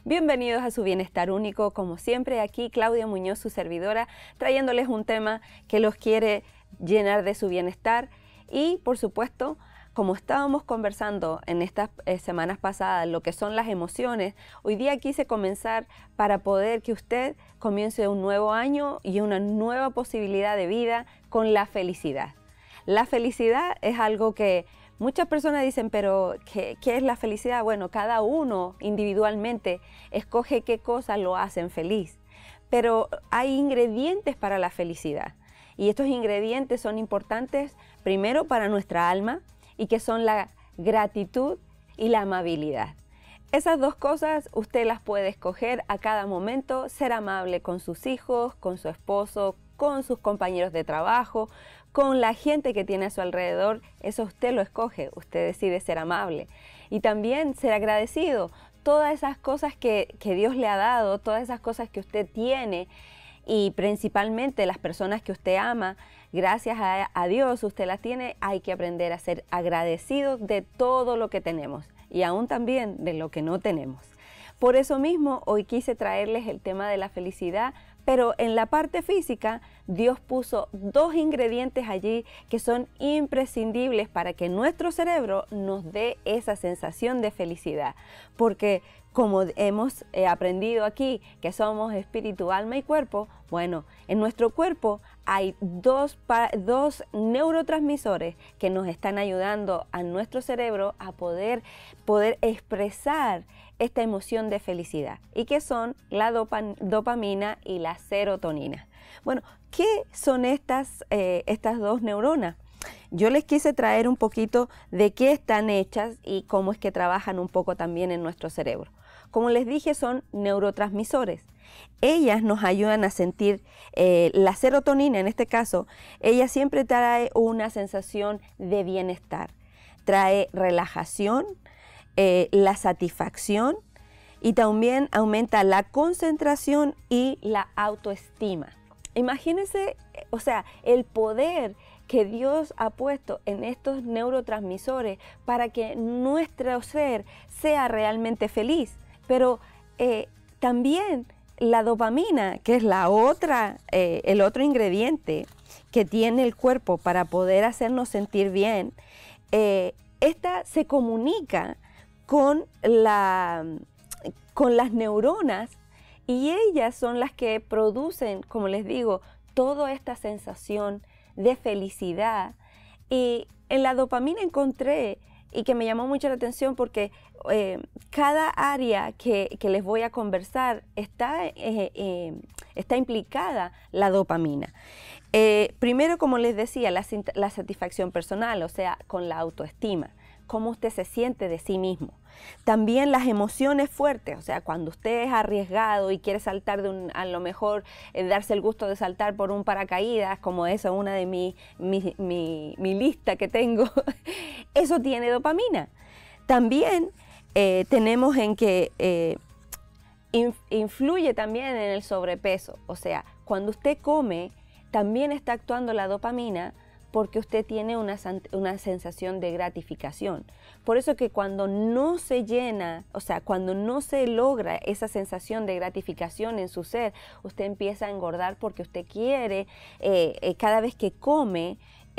Bienvenidos a su Bienestar Único, como siempre aquí Claudia Muñoz, su servidora, trayéndoles un tema que los quiere llenar de su bienestar y por supuesto, como estábamos conversando en estas semanas pasadas, lo que son las emociones, hoy día quise comenzar para poder que usted comience un nuevo año y una nueva posibilidad de vida con la felicidad. La felicidad es algo que muchas personas dicen, pero ¿qué es la felicidad? Bueno, cada uno individualmente escoge qué cosas lo hacen feliz, pero hay ingredientes para la felicidad y estos ingredientes son importantes primero para nuestra alma y que son la gratitud y la amabilidad. Esas dos cosas usted las puede escoger a cada momento, ser amable con sus hijos, con su esposo, con sus compañeros de trabajo, con la gente que tiene a su alrededor. Eso usted lo escoge, usted decide ser amable. Y también ser agradecido. Todas esas cosas que Dios le ha dado, todas esas cosas que usted tiene y principalmente las personas que usted ama, gracias a Dios usted las tiene. Hay que aprender a ser agradecidos de todo lo que tenemos y aún también de lo que no tenemos. Por eso mismo hoy quise traerles el tema de la felicidad, pero en la parte física Dios puso dos ingredientes allí que son imprescindibles para que nuestro cerebro nos dé esa sensación de felicidad. Porque como hemos aprendido aquí que somos espíritu, alma y cuerpo, bueno, en nuestro cuerpo hay dos neurotransmisores que nos están ayudando a nuestro cerebro a poder expresar esta emoción de felicidad, y que son la dopamina y la serotonina. Bueno, ¿qué son estas dos neuronas? Yo les quise traer un poquito de qué están hechas y cómo es que trabajan un poco también en nuestro cerebro. Como les dije, son neurotransmisores. Ellas nos ayudan a sentir, la serotonina en este caso, ella siempre trae una sensación de bienestar, trae relajación, la satisfacción y también aumenta la concentración y la autoestima. Imagínense, o sea, el poder que Dios ha puesto en estos neurotransmisores para que nuestro ser sea realmente feliz. Pero también la dopamina, que es el otro ingrediente que tiene el cuerpo para poder hacernos sentir bien, esta se comunica con las neuronas y ellas son las que producen, como les digo, toda esta sensación de felicidad. Y en la dopamina encontré, y que me llamó mucho la atención porque cada área que les voy a conversar está implicada la dopamina. Primero, como les decía, la satisfacción personal, o sea, con la autoestima, cómo usted se siente de sí mismo. También las emociones fuertes, o sea, cuando usted es arriesgado y quiere saltar a lo mejor darse el gusto de saltar por un paracaídas, como eso es una de mi lista que tengo, eso tiene dopamina. También tenemos en que influye también en el sobrepeso, o sea, cuando usted come, también está actuando la dopamina porque usted tiene una sensación de gratificación. Por eso que cuando no se llena, o sea, cuando no se logra esa sensación de gratificación en su ser, usted empieza a engordar porque usted quiere, cada vez que come,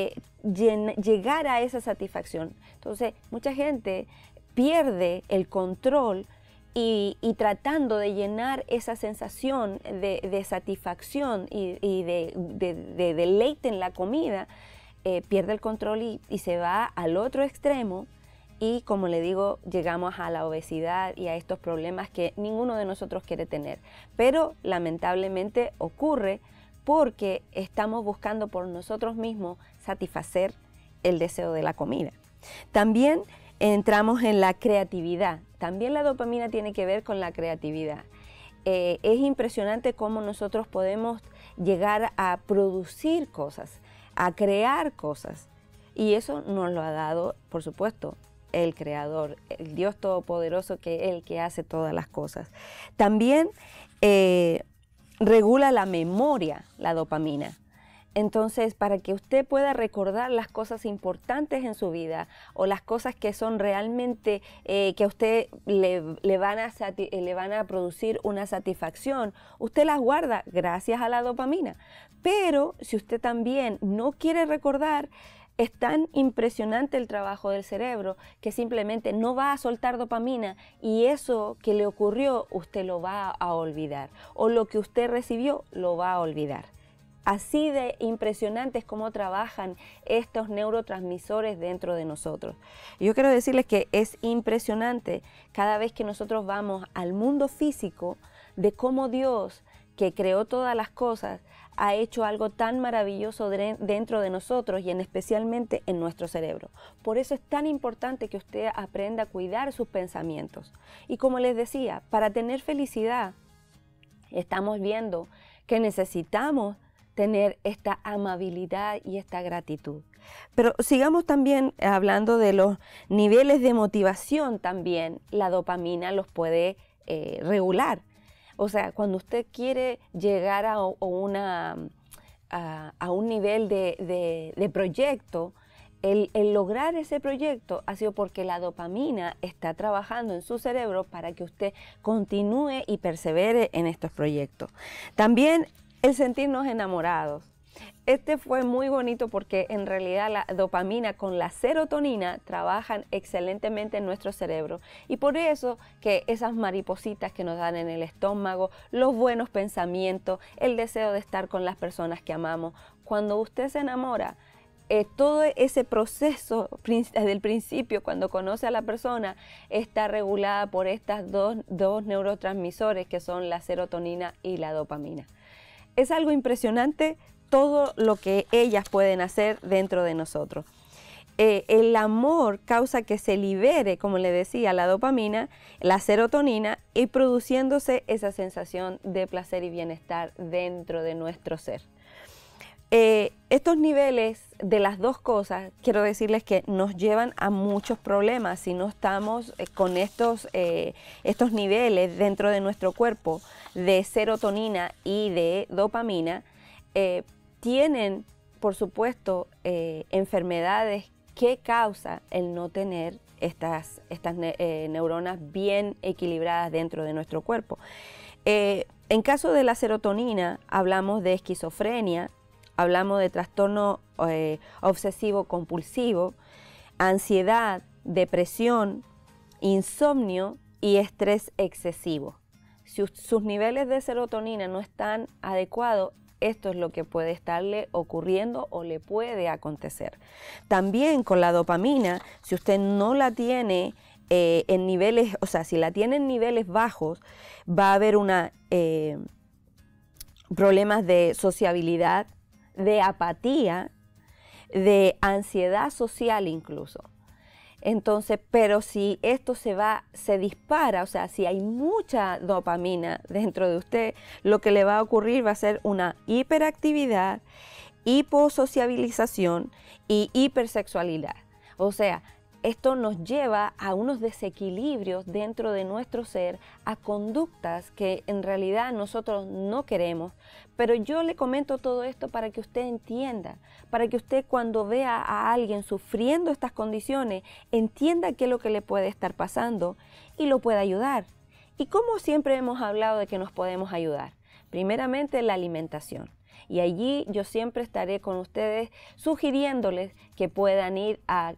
llegar a esa satisfacción. Entonces, mucha gente pierde el control y tratando de llenar esa sensación de satisfacción y de deleite en la comida, pierde el control y se va al otro extremo y, como le digo, llegamos a la obesidad y a estos problemas que ninguno de nosotros quiere tener. Pero lamentablemente ocurre porque estamos buscando por nosotros mismos satisfacer el deseo de la comida. También entramos en la creatividad. También la dopamina tiene que ver con la creatividad. Es impresionante cómo nosotros podemos llegar a producir cosas, a crear cosas. Y eso nos lo ha dado, por supuesto, el Creador, el Dios Todopoderoso, que es el que hace todas las cosas. También regula la memoria, la dopamina. Entonces, para que usted pueda recordar las cosas importantes en su vida o las cosas que son realmente que a usted le van a producir una satisfacción, usted las guarda gracias a la dopamina. Pero si usted también no quiere recordar, es tan impresionante el trabajo del cerebro que simplemente no va a soltar dopamina y eso que le ocurrió usted lo va a olvidar o lo que usted recibió lo va a olvidar. Así de impresionante es cómo trabajan estos neurotransmisores dentro de nosotros. Yo quiero decirles que es impresionante cada vez que nosotros vamos al mundo físico de cómo Dios, que creó todas las cosas, ha hecho algo tan maravilloso dentro de nosotros y especialmente en nuestro cerebro. Por eso es tan importante que usted aprenda a cuidar sus pensamientos. Y como les decía, para tener felicidad, estamos viendo que necesitamos tener esta amabilidad y esta gratitud. Pero sigamos también hablando de los niveles de motivación también. La dopamina los puede regular. O sea, cuando usted quiere llegar a un nivel de proyecto, el lograr ese proyecto ha sido porque la dopamina está trabajando en su cerebro para que usted continúe y persevere en estos proyectos. También el sentirnos enamorados. Este fue muy bonito porque en realidad la dopamina con la serotonina trabajan excelentemente en nuestro cerebro y por eso que esas maripositas que nos dan en el estómago, los buenos pensamientos, el deseo de estar con las personas que amamos, cuando usted se enamora, todo ese proceso desde el principio, cuando conoce a la persona, está regulada por estas dos neurotransmisores que son la serotonina y la dopamina. Es algo impresionante todo lo que ellas pueden hacer dentro de nosotros. El amor causa que se libere, como le decía, la dopamina, la serotonina y produciéndose esa sensación de placer y bienestar dentro de nuestro ser. Estos niveles de las dos cosas, quiero decirles que nos llevan a muchos problemas si no estamos con estos niveles dentro de nuestro cuerpo de serotonina y de dopamina. Tienen, por supuesto, enfermedades que causa el no tener estas neuronas bien equilibradas dentro de nuestro cuerpo. En caso de la serotonina, hablamos de esquizofrenia, hablamos de trastorno obsesivo compulsivo, ansiedad, depresión, insomnio y estrés excesivo. Si sus niveles de serotonina no están adecuados, esto es lo que puede estarle ocurriendo o le puede acontecer. También con la dopamina, si usted no la tiene en niveles, o sea, si la tiene en niveles bajos, va a haber problemas de sociabilidad, de apatía, de ansiedad social incluso. Entonces, pero si esto se dispara, o sea, si hay mucha dopamina dentro de usted, lo que le va a ocurrir va a ser una hiperactividad, hiposociabilización y hipersexualidad. O sea, esto nos lleva a unos desequilibrios dentro de nuestro ser, a conductas que en realidad nosotros no queremos. Pero yo le comento todo esto para que usted entienda, para que usted cuando vea a alguien sufriendo estas condiciones, entienda qué es lo que le puede estar pasando y lo pueda ayudar. Y como siempre hemos hablado de que nos podemos ayudar, primeramente la alimentación. Y allí yo siempre estaré con ustedes sugiriéndoles que puedan ir a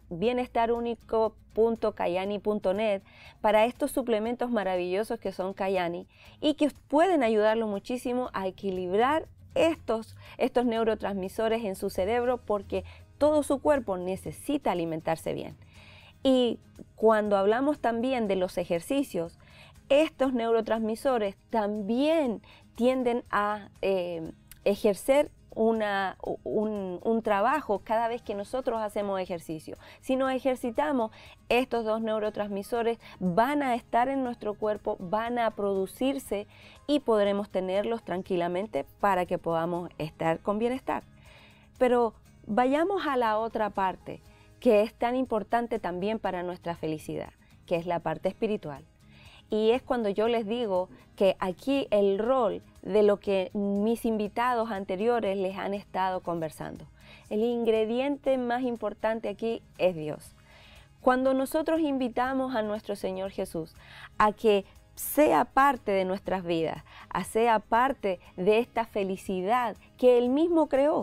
bienestarunico.kayani.net para estos suplementos maravillosos que son Kayani y que pueden ayudarlo muchísimo a equilibrar estos neurotransmisores en su cerebro porque todo su cuerpo necesita alimentarse bien. Y cuando hablamos también de los ejercicios, estos neurotransmisores también tienden a ejercer un trabajo cada vez que nosotros hacemos ejercicio. Si nos ejercitamos, estos dos neurotransmisores van a estar en nuestro cuerpo, van a producirse y podremos tenerlos tranquilamente para que podamos estar con bienestar. Pero vayamos a la otra parte, que es tan importante también para nuestra felicidad, que es la parte espiritual. Y es cuando yo les digo que aquí el rol de lo que mis invitados anteriores les han estado conversando. El ingrediente más importante aquí es Dios. Cuando nosotros invitamos a nuestro Señor Jesús a que sea parte de nuestras vidas, a sea parte de esta felicidad que Él mismo creó.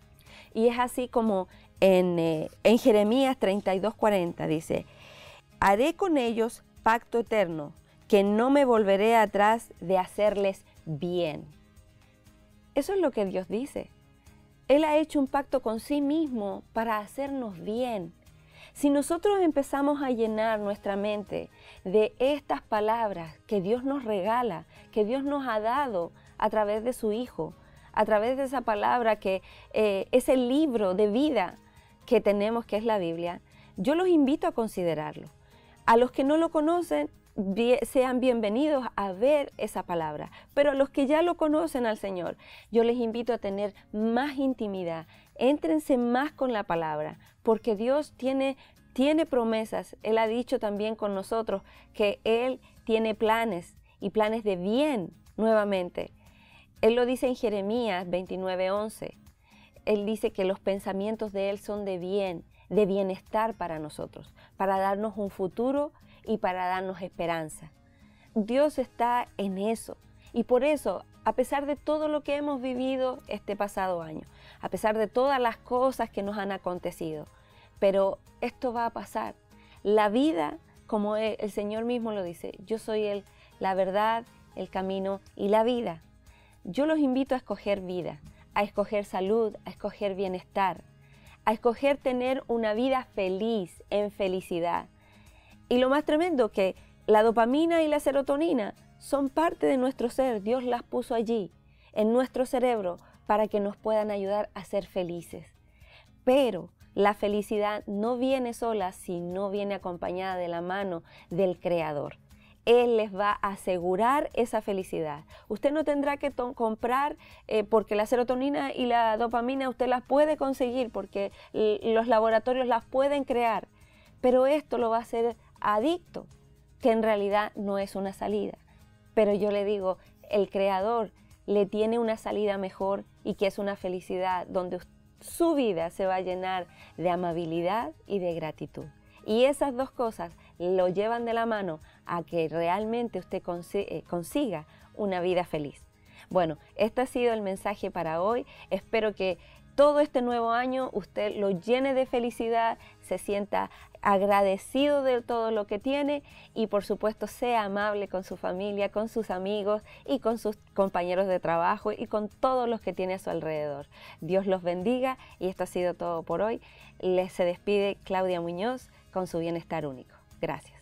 Y es así como en Jeremías 32:40 dice, haré con ellos pacto eterno, que no me volveré atrás de hacerles bien. Eso es lo que Dios dice. Él ha hecho un pacto con sí mismo para hacernos bien. Si nosotros empezamos a llenar nuestra mente de estas palabras que Dios nos regala, que Dios nos ha dado a través de su Hijo, a través de esa palabra que es el libro de vida que tenemos, que es la Biblia, yo los invito a considerarlo. A los que no lo conocen, sean bienvenidos a ver esa palabra, pero a los que ya lo conocen al Señor, yo les invito a tener más intimidad, éntrense más con la palabra, porque Dios tiene promesas. Él ha dicho también con nosotros que Él tiene planes y planes de bien nuevamente. Él lo dice en Jeremías 29:11. Él dice que los pensamientos de Él son de bien, de bienestar para nosotros, para darnos un futuro y para darnos esperanza. Dios está en eso. Y por eso, a pesar de todo lo que hemos vivido este pasado año, a pesar de todas las cosas que nos han acontecido, pero esto va a pasar. La vida, como el Señor mismo lo dice, yo soy la verdad, el camino y la vida. Yo los invito a escoger vida, a escoger salud, a escoger bienestar, a escoger tener una vida feliz, en felicidad. Y lo más tremendo, que la dopamina y la serotonina son parte de nuestro ser. Dios las puso allí, en nuestro cerebro, para que nos puedan ayudar a ser felices. Pero la felicidad no viene sola si no viene acompañada de la mano del Creador. Él les va a asegurar esa felicidad. Usted no tendrá que comprar porque la serotonina y la dopamina usted las puede conseguir porque los laboratorios las pueden crear. Pero esto lo va a hacer adicto, que en realidad no es una salida. Pero yo le digo, el Creador le tiene una salida mejor y que es una felicidad donde su vida se va a llenar de amabilidad y de gratitud. Y esas dos cosas lo llevan de la mano a que realmente usted consiga una vida feliz. Bueno, este ha sido el mensaje para hoy. Espero que todo este nuevo año usted lo llene de felicidad, se sienta agradecido de todo lo que tiene y por supuesto sea amable con su familia, con sus amigos y con sus compañeros de trabajo y con todos los que tiene a su alrededor. Dios los bendiga y esto ha sido todo por hoy. Se despide Claudia Muñoz con su Bienestar Único. Gracias.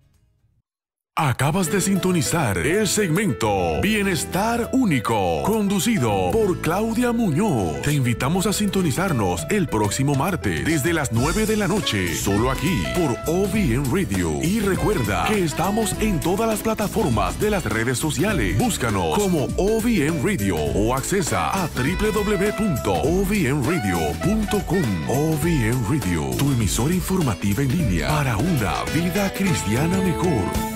Acabas de sintonizar el segmento Bienestar Único, conducido por Claudia Muñoz. Te invitamos a sintonizarnos el próximo martes desde las 9 de la noche, solo aquí por OVN Radio. Y recuerda que estamos en todas las plataformas de las redes sociales. Búscanos como OVN Radio o accesa a www.ovnradio.com. OVN Radio, tu emisora informativa en línea para una vida cristiana mejor.